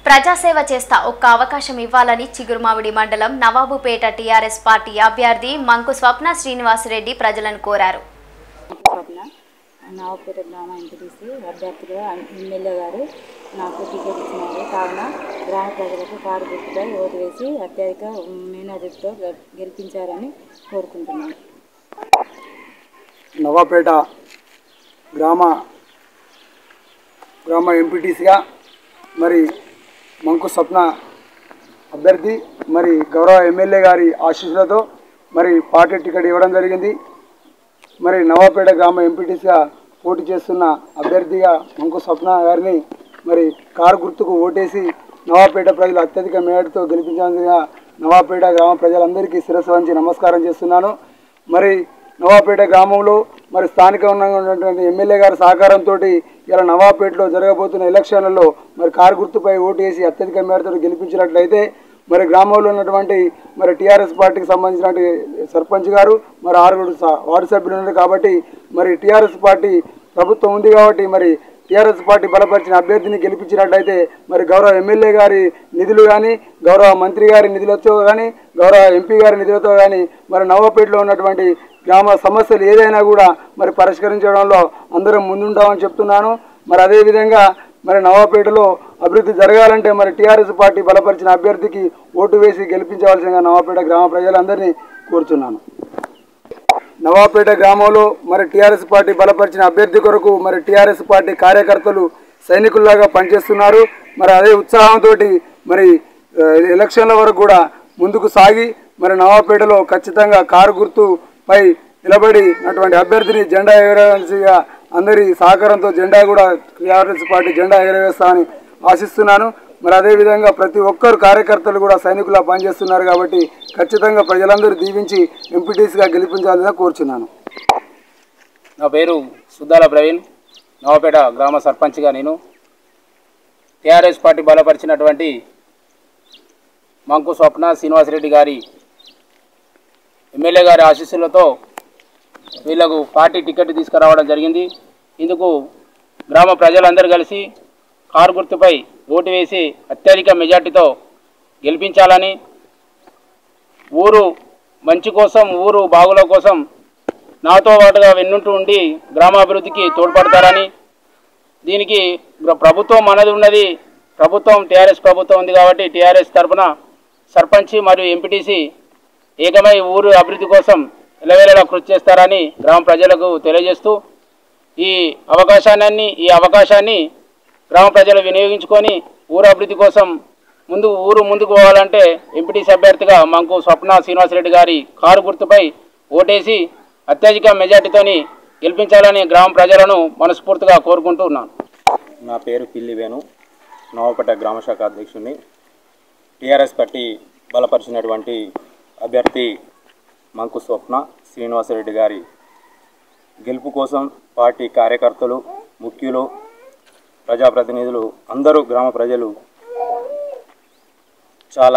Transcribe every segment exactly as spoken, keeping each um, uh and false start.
ప్రజాసేవ చేస్తా ఒక్క అవకాశం ఇవ్వాలని చిగురుమావిడి మండలం నవాబుపేట టీఆర్ఎస్ పార్టీ అభ్యర్థి మంకు స్వప్న శ్రీనివాసరెడ్డి ప్రజలను కోరారు. నవాబుపేట గ్రామ ఎంపీటీసీ అభ్యర్థిగా ఎమ్మెల్యే గారు నాకు టికెట్ ఇచ్చినారు. కావున గ్రామ ప్రజలకు కారు గుర్తుపై ఓటు వేసి అత్యధిక మేనదితో గెలిపించారని కోరుకుంటున్నాను. నవాబుపేట గ్రామ గ్రామ ఎంపీటీసీగా మరి మంకు స్వప్న అభ్యర్థి మరి గౌరవ ఎమ్మెల్యే గారి ఆశీస్సులతో మరి పార్టీ టికెట్ ఇవ్వడం జరిగింది. మరి నవాబుపేట గ్రామ ఎంపీటీసీగా పోటీ చేస్తున్న అభ్యర్థిగా మంకు స్వప్న గారిని మరి కారు గుర్తుకు ఓటేసి నవాబుపేట ప్రజలు అత్యధిక మేరతో గెలిపించాల్సిందిగా నవాబుపేట గ్రామ ప్రజలందరికీ శిరస్సు వంచి నమస్కారం చేస్తున్నాను. మరి నవాబుపేట గ్రామంలో మరి స్థానికంగా ఉన్నటువంటి ఎమ్మెల్యే గారి సహకారంతో ఇలా నవాబుపేటలో జరగబోతున్న ఎలక్షన్లలో మరి కారు గుర్తుపై ఓటు వేసి అత్యధిక మేరతో గెలిపించినట్లయితే మరి గ్రామంలో ఉన్నటువంటి మరి టీఆర్ఎస్ పార్టీకి సంబంధించినటువంటి సర్పంచ్ గారు మరి ఆరుగురు వార్డు సభ్యులు ఉన్నారు కాబట్టి మరి టీఆర్ఎస్ పార్టీ ప్రభుత్వం ఉంది కాబట్టి మరి టీఆర్ఎస్ పార్టీ బలపరిచిన అభ్యర్థిని గెలిపించినట్లయితే మరి గౌరవ ఎమ్మెల్యే గారి నిధులు కానీ గౌరవ మంత్రి గారి నిధులతో కానీ గౌరవ ఎంపీ గారి నిధులతో కానీ మరి నవాబుపేటలో ఉన్నటువంటి గ్రామ సమస్యలు ఏదైనా కూడా మరి పరిష్కరించడంలో అందరం ముందుంటామని చెప్తున్నాను. మరి అదేవిధంగా మరి నవాబుపేటలో అభివృద్ధి జరగాలంటే మరి టీఆర్ఎస్ పార్టీ బలపరిచిన అభ్యర్థికి ఓటు వేసి గెలిపించవలసిందిగా నవాబుపేట గ్రామ ప్రజలందరినీ కోరుతున్నాను. నవాబుపేట గ్రామంలో మరి టీఆర్ఎస్ పార్టీ బలపరిచిన అభ్యర్థి కొరకు మరి టీఆర్ఎస్ పార్టీ కార్యకర్తలు సైనికుల్లాగా పనిచేస్తున్నారు. మరి అదే ఉత్సాహంతో మరి ఎలక్షన్ల వరకు కూడా ముందుకు సాగి మరి నవాబుపేటలో ఖచ్చితంగా కారు గుర్తుపై నిలబడినటువంటి అభ్యర్థిని జెండా ఎగరవేయాల్సిగా అందరి సహకారంతో జెండా కూడా టీఆర్ఎస్ పార్టీ జెండా ఎగరవేస్తామని ఆశిస్తున్నాను. మరి అదేవిధంగా ప్రతి ఒక్కరు కార్యకర్తలు కూడా సైనికులా పనిచేస్తున్నారు కాబట్టి ఖచ్చితంగా ప్రజలందరూ దీవించి ఎంపీటీసీగా గెలిపించాలని కోరుచున్నాను. నా పేరు సుద్దాల ప్రవీణ్, నవాబుపేట గ్రామ సర్పంచ్గా నేను టీఆర్ఎస్ పార్టీ బలపరిచినటువంటి మంకు స్వప్న శ్రీనివాసరెడ్డి గారి ఎమ్మెల్యే గారి ఆశీస్సులతో వీళ్లకు పార్టీ టికెట్ తీసుకురావడం జరిగింది. ఇందుకు గ్రామ ప్రజలందరూ కలిసి కారు గుర్తుపై ఓటు వేసి అత్యధిక మెజార్టీతో గెలిపించాలని, ఊరు మంచి కోసం ఊరు బాగుల కోసం నాతో పాటుగా వెన్నుంటూ ఉండి గ్రామాభివృద్ధికి తోడ్పడతారని, దీనికి ప్రభుత్వం మనది ఉన్నది, ప్రభుత్వం టీఆర్ఎస్ ప్రభుత్వం ఉంది కాబట్టి టీఆర్ఎస్ తరఫున సర్పంచ్ మరియు ఎంపీటీసీ ఏకమై ఊరు అభివృద్ధి కోసం ఎలవేళలా కృషి చేస్తారని గ్రామ ప్రజలకు తెలియజేస్తూ ఈ అవకాశాన్ని ఈ అవకాశాన్ని గ్రామ ప్రజలు వినియోగించుకొని ఊరు అభివృద్ధి కోసం ముందు ఊరు ముందుకు పోవాలంటే ఎంపీటీసీ అభ్యర్థిగా మంకు స్వప్న శ్రీనివాసరెడ్డి గారి కారు గుర్తుపై ఓటేసి అత్యధిక మెజార్టీతోని గెలిపించాలని గ్రామ ప్రజలను మనస్ఫూర్తిగా కోరుకుంటూ ఉన్నాను. నా పేరు పిల్లి వేణు, నవాబుపేట గ్రామ శాఖ అధ్యక్షుడిని. టీఆర్ఎస్ పార్టీ బలపరిచినటువంటి అభ్యర్థి మంకు స్వప్న శ్రీనివాసరెడ్డి గారి గెలుపు కోసం పార్టీ కార్యకర్తలు, ముఖ్యులు, ప్రజాప్రతినిధులు అందరూ గ్రామ ప్రజలు చాలా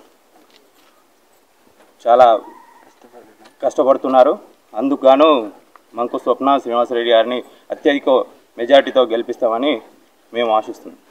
చాలా కష్టపడుతున్నారు. అందుకు గాను మంకు స్వప్న శ్రీనివాసరెడ్డి గారిని అత్యధిక మెజార్టీతో గెలిపిస్తామని మేము ఆశిస్తున్నాం.